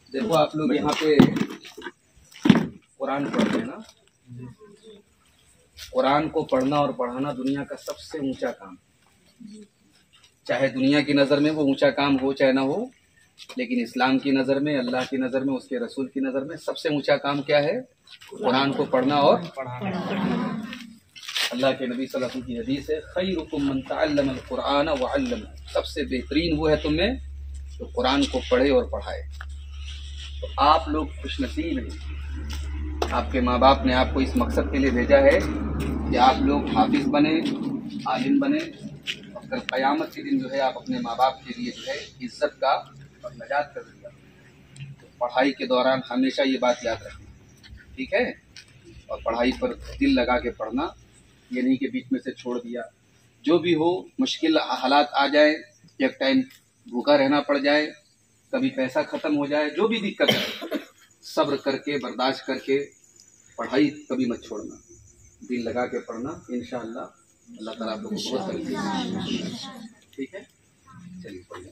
देखो आप लोग यहाँ पे कुरान पढ़ रहे हैं ना। कुरान को पढ़ना और पढ़ाना दुनिया का सबसे ऊंचा काम, चाहे दुनिया की नज़र में वो ऊंचा काम हो चाहे ना हो, लेकिन इस्लाम की नज़र में, अल्लाह की नज़र में, उसके रसूल की नज़र में सबसे ऊंचा काम क्या है? कुरान को पढ़ना और पढ़ाना। अल्लाह के नबी सल्लल्लाहु अलैहि वसल्लम की हदीस है, खैरुकुम मन तअल्लमल कुरान व अल्लम, सबसे बेहतरीन वो है तुम में जो कुरान को पढ़े और पढ़ाए। तो आप लोग खुशनसीब हैं, आपके माँ बाप ने आपको इस मकसद के लिए भेजा है कि आप लोग हाफिज बने, आलिम बने, और कल क़यामत के दिन जो है आप अपने माँ बाप के लिए जो है इज्जत का और नजात का जरिया। तो पढ़ाई के दौरान हमेशा ये बात याद रखना, ठीक है? और पढ़ाई पर दिल लगा के पढ़ना, ये नहीं कि बीच में से छोड़ दिया। जो भी हो, मुश्किल हालात आ जाए, एक टाइम भूखा रहना पड़ जाए, कभी पैसा खत्म हो जाए, जो भी दिक्कत है, सब्र करके बर्दाश्त करके पढ़ाई कभी मत छोड़ना, दिल लगा के पढ़ना। इंशाअल्लाह अल्लाह ताला आप लोगों को बहुत, ठीक है? चलिए।